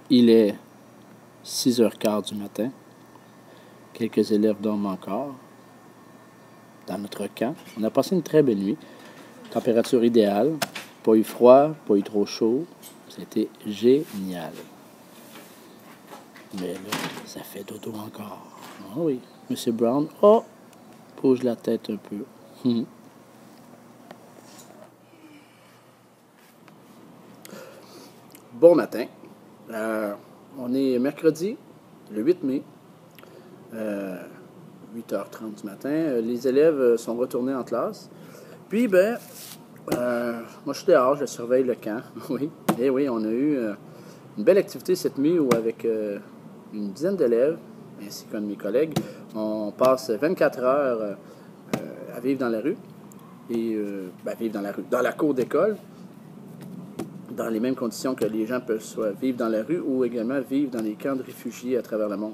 Il est 6h15 du matin. Quelques élèves dorment encore dans notre camp. On a passé une très belle nuit. Température idéale. Pas eu froid, pas eu trop chaud. C'était génial. Mais là, ça fait dodo encore. Ah oui, Monsieur Brown. Oh! Bouge la tête un peu. Bon matin. On est mercredi, le 8 mai, 8h30 du matin. Les élèves sont retournés en classe. Puis, moi, je suis dehors, je surveille le camp. Oui. Et oui, on a eu une belle activité cette nuit où, avec une dizaine d'élèves, ainsi qu'un de mes collègues, on passe 24 heures à vivre dans la rue. Et vivre dans la rue, dans la cour d'école, dans les mêmes conditions que les gens peuvent soit vivre dans la rue ou également vivre dans les camps de réfugiés à travers le monde.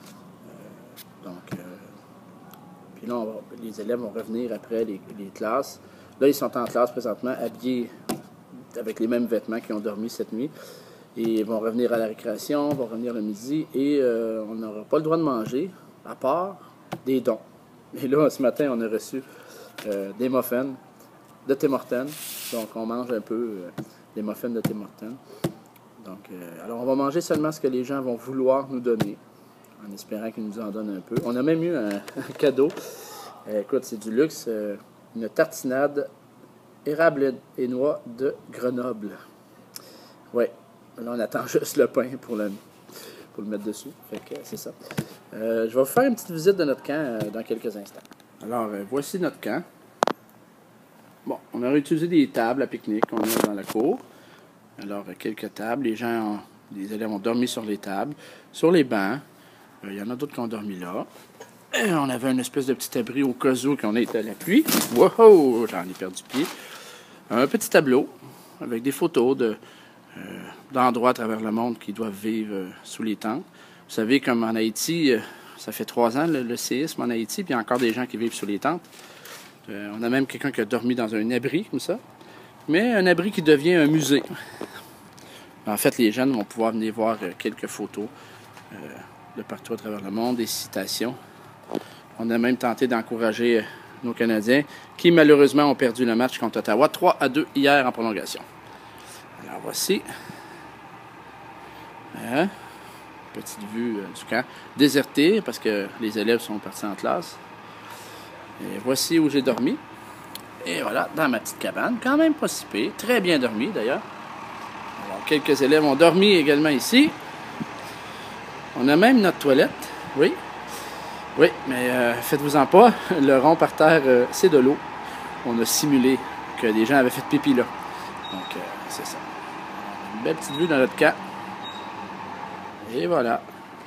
Puis là, les élèves vont revenir après les classes. Là, ils sont en classe présentement, habillés avec les mêmes vêtements qu'ils ont dormi cette nuit. Et ils vont revenir à la récréation, vont revenir le midi, et on n'aura pas le droit de manger, à part des dons. Et là, ce matin, on a reçu des muffins de Tim Hortons. Donc, on mange un peu des muffins de Tim Hortons. Donc, alors, on va manger seulement ce que les gens vont vouloir nous donner, en espérant qu'ils nous en donnent un peu. On a même eu un cadeau. Écoute, c'est du luxe. Une tartinade érable et noix de Grenoble. Oui. Là, on attend juste le pain pour le mettre dessus. Fait que c'est ça. Je vais vous faire une petite visite de notre camp dans quelques instants. Alors, voici notre camp. Bon, on aurait utilisé des tables à pique-nique qu'on a dans la cour. Alors, quelques tables. Les élèves ont dormi sur les tables, sur les bancs. Il y en a d'autres qui ont dormi là. Et on avait une espèce de petit abri au cas où qu'on était à la pluie. Wow! J'en ai perdu pied. Un petit tableau avec des photos d'endroits à travers le monde qui doivent vivre sous les tentes. Vous savez, comme en Haïti, ça fait 3 ans le séisme en Haïti, puis il y a encore des gens qui vivent sous les tentes. On a même quelqu'un qui a dormi dans un abri, comme ça. Mais un abri qui devient un musée. En fait, les jeunes vont pouvoir venir voir quelques photos de partout à travers le monde, des citations. On a même tenté d'encourager nos Canadiens, qui malheureusement ont perdu le match contre Ottawa, 3-2 hier en prolongation. Alors voici. Petite vue du camp. Déserté, parce que les élèves sont partis en classe. Et voici où j'ai dormi. Et voilà, dans ma petite cabane, quand même pas si pire, très bien dormi d'ailleurs. Alors, quelques élèves ont dormi également ici. On a même notre toilette, oui. Oui, mais faites-vous-en pas, le rond par terre, c'est de l'eau. On a simulé que des gens avaient fait pipi là. Donc, c'est ça. Une belle petite vue dans notre camp. Et voilà.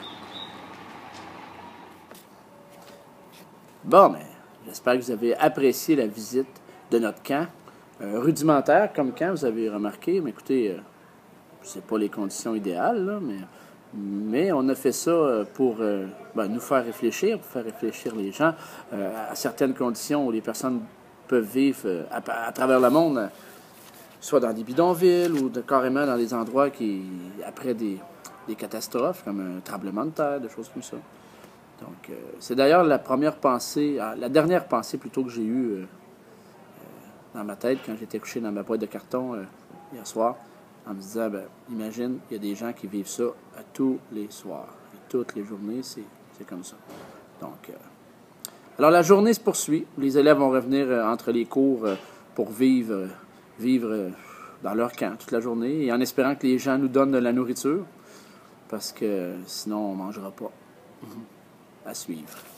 Bon, mais j'espère que vous avez apprécié la visite de notre camp. Rudimentaire comme camp, vous avez remarqué. Mais écoutez, c'est pas les conditions idéales, là, mais on a fait ça pour nous faire réfléchir les gens à certaines conditions où les personnes peuvent vivre à travers le monde, soit dans des bidonvilles ou carrément dans des endroits après des catastrophes, comme un tremblement de terre, des choses comme ça. Donc, c'est d'ailleurs la dernière pensée plutôt que j'ai eue dans ma tête quand j'étais couché dans ma boîte de carton hier soir, en me disant, imagine, il y a des gens qui vivent ça à tous les soirs. Et toutes les journées, c'est comme ça. Donc, alors la journée se poursuit. Les élèves vont revenir entre les cours pour vivre dans leur camp toute la journée, et en espérant que les gens nous donnent de la nourriture, parce que sinon, on ne mangera pas. À suivre.